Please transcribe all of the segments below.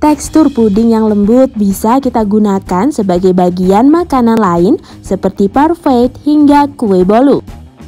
Tekstur puding yang lembut bisa kita gunakan sebagai bagian makanan lain seperti parfait hingga kue bolu.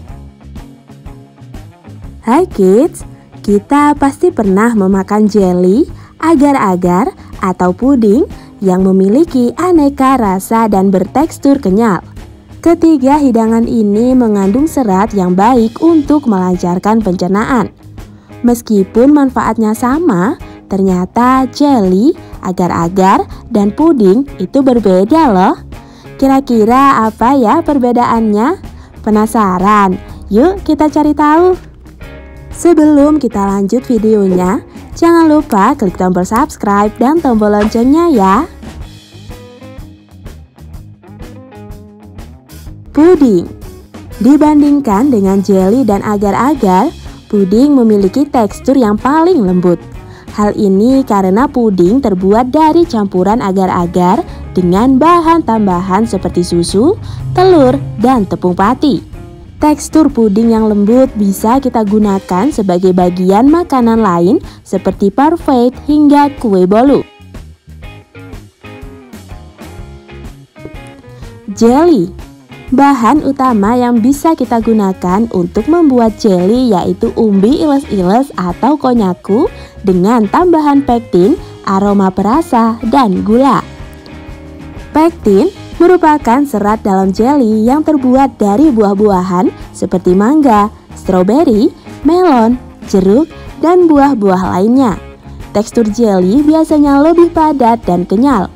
Hai kids, kita pasti pernah memakan jelly, agar-agar, atau puding yang memiliki aneka rasa dan bertekstur kenyal. Ketiga hidangan ini mengandung serat yang baik untuk melancarkan pencernaan. Meskipun manfaatnya sama, ternyata jelly, agar-agar, dan puding itu berbeda loh. Kira-kira apa ya perbedaannya? Penasaran? Yuk kita cari tahu. Sebelum kita lanjut videonya, jangan lupa klik tombol subscribe dan tombol loncengnya ya. Puding. Dibandingkan dengan jelly dan agar-agar, puding memiliki tekstur yang paling lembut. Hal ini karena puding terbuat dari campuran agar-agar dengan bahan tambahan seperti susu, telur, dan tepung pati. Tekstur puding yang lembut bisa kita gunakan sebagai bagian makanan lain seperti parfait hingga kue bolu. Jelly. Bahan utama yang bisa kita gunakan untuk membuat jelly yaitu umbi iles-iles atau konnyaku dengan tambahan pektin, aroma perasa, dan gula. Pektin merupakan serat dalam jelly yang terbuat dari buah-buahan seperti mangga, stroberi, melon, jeruk, dan buah-buah lainnya. Tekstur jelly biasanya lebih padat dan kenyal.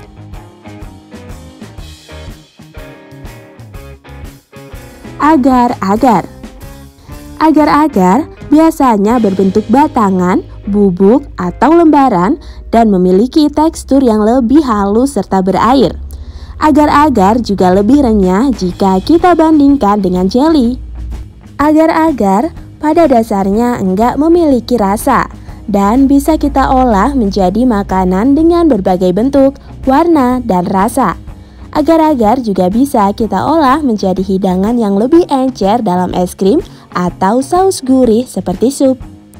Agar-agar. Agar-agar biasanya berbentuk batangan, bubuk, atau lembaran dan memiliki tekstur yang lebih halus serta berair. Agar-agar juga lebih renyah jika kita bandingkan dengan jelly. Agar-agar pada dasarnya enggak memiliki rasa dan bisa kita olah menjadi makanan dengan berbagai bentuk, warna, dan rasa. Agar-agar juga bisa kita olah menjadi hidangan yang lebih encer dalam es krim atau saus gurih seperti sup.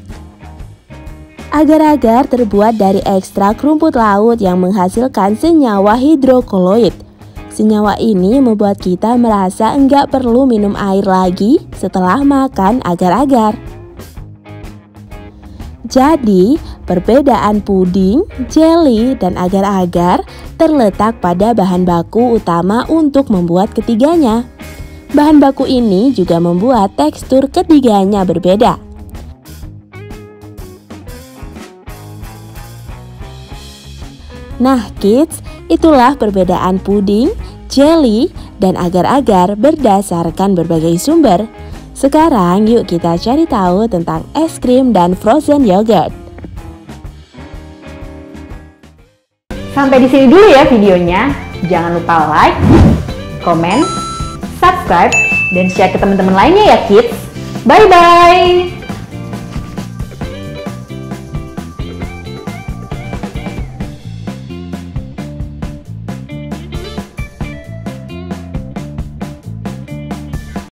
Agar-agar terbuat dari ekstrak rumput laut yang menghasilkan senyawa hidrokoloid. Senyawa ini membuat kita merasa enggak perlu minum air lagi setelah makan agar-agar. Jadi, perbedaan puding, jelly, dan agar-agar terletak pada bahan baku utama untuk membuat ketiganya. Bahan baku ini juga membuat tekstur ketiganya berbeda. Nah kids, itulah perbedaan puding, jelly, dan agar-agar berdasarkan berbagai sumber. Sekarang yuk kita cari tahu tentang es krim dan frozen yogurt. Sampai di sini dulu ya videonya. Jangan lupa like, comment, subscribe, dan share ke teman-teman lainnya ya kids. Bye-bye!